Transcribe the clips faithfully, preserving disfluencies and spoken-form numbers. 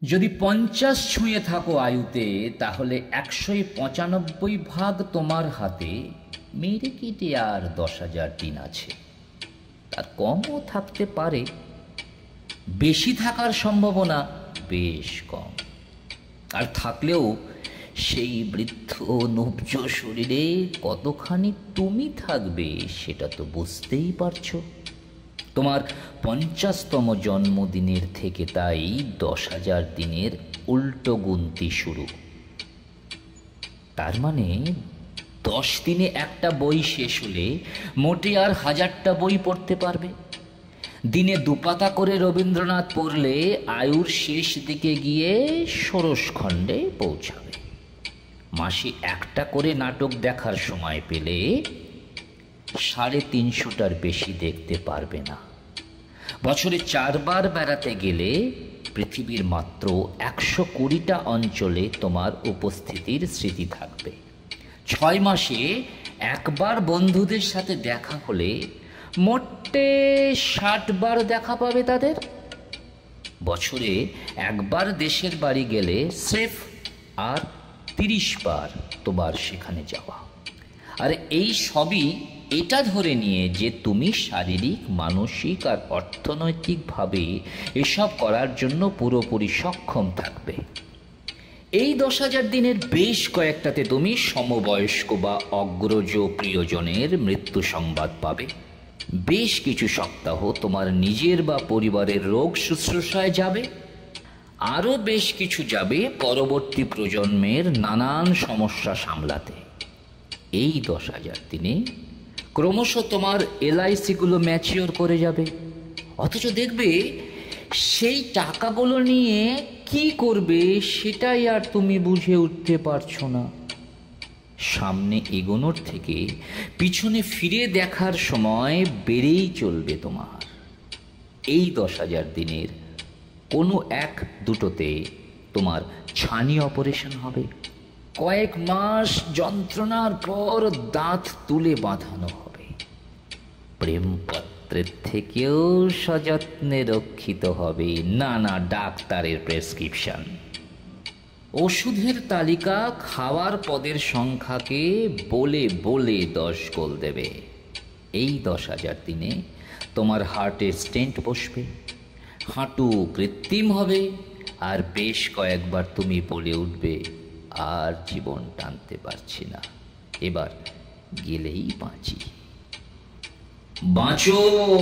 যদি পঞ্চাশ ছুঁয়ে থাকো আয়ুতে, তাহলে একশোই পঁচানব্বই ভাগ তোমার হাতে মেরে কেটে আর দশ হাজার দিন আছে। তার কমও থাকতে পারে, বেশি থাকার সম্ভাবনা বেশ কম। আর থাকলেও সেই বৃদ্ধ নব্জ শরীরে কতখানি তুমি থাকবে সেটা তো বুঝতেই পারছো। তোমার পঞ্চাশতম জন্মদিনের থেকে তাই দশ হাজার দিনের উল্টো গুনতি শুরু। তার মানে দশ দিনে একটা বই শেষ হলে মোটে আর হাজারটা বই পড়তে পারবে। দিনে দুপাতা করে রবীন্দ্রনাথ পড়লে আয়ুর শেষ দিকে গিয়ে ষোড়শ খণ্ডে পৌঁছাবে। মাসে একটা করে নাটক দেখার সময় পেলে সাড়ে তিনশোটার বেশি দেখতে পারবে না। বছরে চারবার বেড়াতে গেলে পৃথিবীর মাত্র একশো কুড়িটা অঞ্চলে তোমার উপস্থিতির স্মৃতি থাকবে। ছয় মাসে একবার বন্ধুদের সাথে দেখা হলে মোটে ষাট বার দেখা পাবে তাদের। বছরে একবার দেশের বাড়ি গেলে স্রেফ আর তিরিশ বার তোমার সেখানে যাওয়া। আর এই সবই এটা ধরে নিয়ে যে তুমি শারীরিক, মানসিক আর অর্থনৈতিকভাবে এসব করার জন্য পুরোপুরি সক্ষম থাকবে। এই দশ হাজার দিনের বেশ কয়েকটাতে তুমি সমবয়স্ক বা অগ্রজ প্রিয়জনের মৃত্যু সংবাদ পাবে। বেশ কিছু সপ্তাহ তোমার নিজের বা পরিবারের রোগ শুশ্রূষায় যাবে। আরও বেশ কিছু যাবে পরবর্তী প্রজন্মের নানান সমস্যা সামলাতে। এই দশ হাজার দিনে ক্রমশ তোমার এলআইসিগুলো ম্যাচিওর করে যাবে, অথচ দেখবে সেই টাকাগুলো নিয়ে কি করবে সেটাই আর তুমি বুঝে উঠতে পারছো না। সামনে এগোনোর থেকে পিছনে ফিরে দেখার সময় বেড়েই চলবে তোমার। এই দশ হাজার দিনের কোনো এক দুটোতে তোমার ছানি অপারেশন হবে। কয়েক মাস যন্ত্রণার পর দাঁত তুলে বাঁধানো হবে। প্রেমপত্রের থেকেও সযত্নে রক্ষিত হবে নানা ডাক্তারের প্রেসক্রিপশন। ওষুধের তালিকা খাওয়ার পদের সংখ্যাকে বলে বলে দশ গোল দেবে। এই দশ হাজার দিনে তোমার হার্টে স্টেন্ট বসবে, হাঁটু কৃত্রিম হবে, আর বেশ কয়েকবার তুমি বলে উঠবে, আর জীবন টানতে পারছি না, এবার গেলেই বাঁচি। বাঁচো।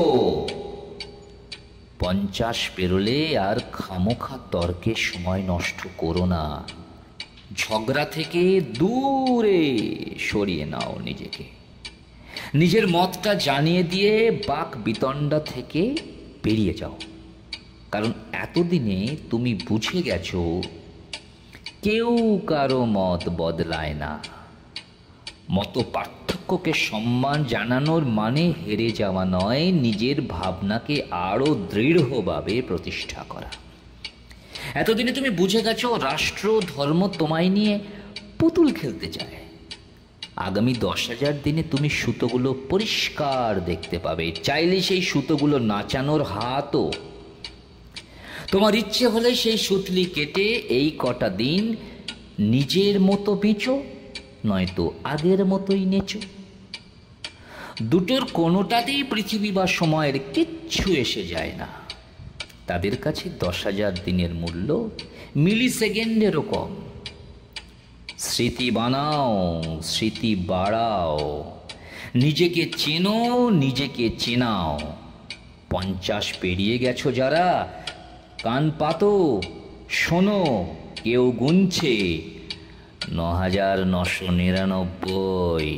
পঞ্চাশ পেরোলে আর খামোখা তর্কে সময় নষ্ট করো না। ঝগড়া থেকে দূরে সরিয়ে নাও নিজেকে। নিজের মতটা জানিয়ে দিয়ে বাক বিতণ্ডা থেকে বেরিয়ে যাও। কারণ এতদিনে তুমি বুঝে গেছো কেউ কারো মত বদলায় না। মত পার্থক্যকে সম্মান জানানোর মানে হেরে যাওয়া নয়, নিজের ভাবনাকে আরো দৃঢ়ভাবে প্রতিষ্ঠা করা। এতদিনে তুমি বুঝে গেছো রাষ্ট্র ধর্ম তোমায় নিয়ে পুতুল খেলতে চায়। আগামী দশ হাজার দিনে তুমি সুতোগুলো পরিষ্কার দেখতে পাবে, চাইলে সেই সুতোগুলো নাচানোর হাতও। তোমার ইচ্ছে হলে সেই সুতলি কেটে এই কটা দিন নিজের মতো বেঁচো, নয়তো আগের মতোই নেচো। দুটোর কোনোটাতেই পৃথিবী বা সময়ের কিচ্ছু এসে যায় না। তাদের কাছে দশ হাজার দিনের মূল্য মিলি সেকেন্ডেরও কম। স্মৃতি বানাও, স্মৃতি বাড়াও, নিজেকে চেনো, নিজেকে চেনাও। পঞ্চাশ পেরিয়ে গেছো যারা, কান পাতো, শোনো, কেউ গুনছে ন হাজার নশো নিরানব্বই,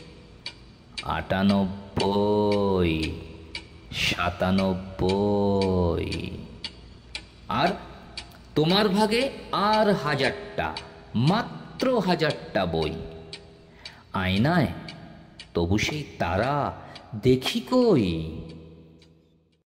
আটানব্বই, সাতানব্বই। আর তোমার ভাগে আর হাজারটা, মাত্র হাজারটা বই। আয়নায় তবু সেই তারা দেখি কই।